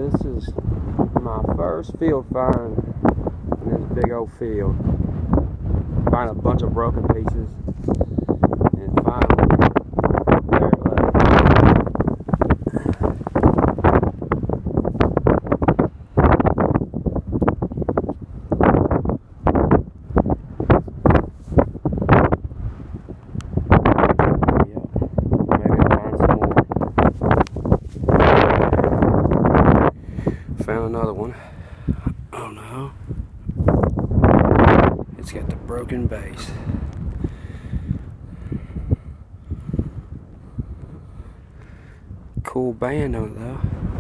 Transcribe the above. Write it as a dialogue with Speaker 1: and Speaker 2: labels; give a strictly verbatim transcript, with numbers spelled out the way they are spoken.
Speaker 1: yeah, this is my first field find in this big old field. Find a bunch of broken pieces, and finally, there it lay. Yep, maybe I'll find some more. Found another one. Oh no. It's got the broken base. Cool band on it though.